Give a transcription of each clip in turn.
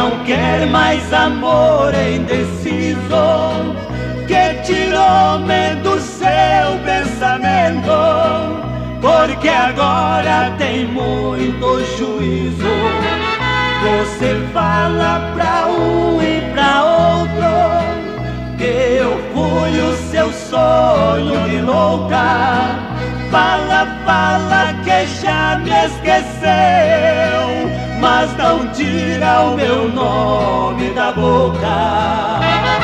não quer mais amor indeciso, que tirou-me do seu pensamento, porque agora tem muito juízo. Você fala pra um e pra outro que eu fui o seu sonho de louca. Fala, fala que já me esqueceu, mas não tira o meu nome da boca.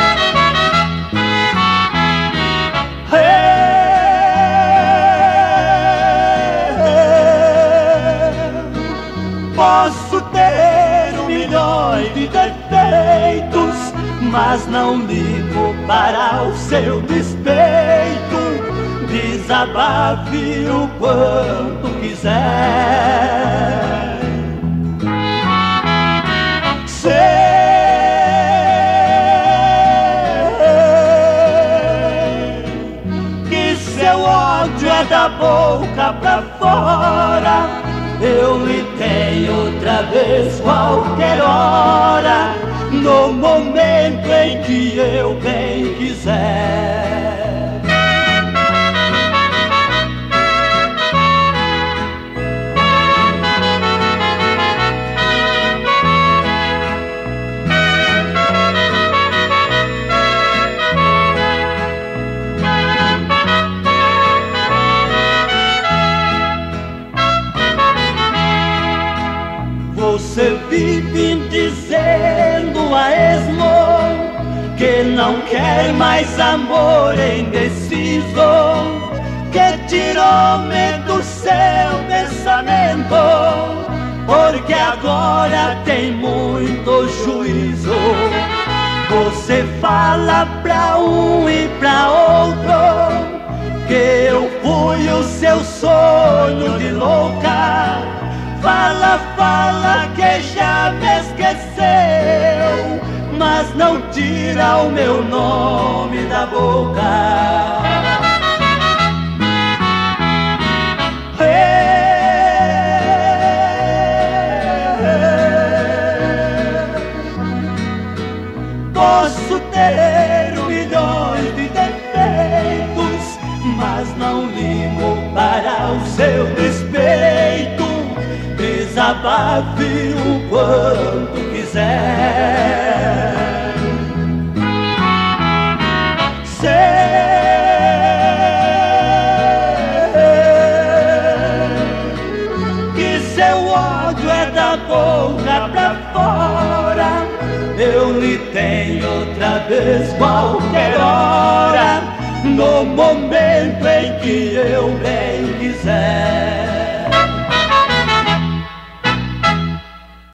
Posso ter milhões de defeitos, mas não ligo para o seu despeito. Desabafe o quanto quiser. Sei que seu ódio é da boca pra fora. Eu lhe tenho outra vez qualquer hora, no momento em que eu bem quiser. Você vive dizendo a esmo que não quer mais amor indeciso, que tirou-me do seu pensamento, porque agora tem muito juízo. Você fala pra um e pra outro que eu fui o seu sonho de louca. Fala, fala que já me esqueceu, mas não tira o meu nome da boca. Posso ter milhões de defeitos, mas não ligo para o seu despeito. Desabafe o quanto quiser. Sei que seu ódio é da boca pra fora. Eu lhe tenho outra vez qualquer hora, no momento em que eu bem quiser.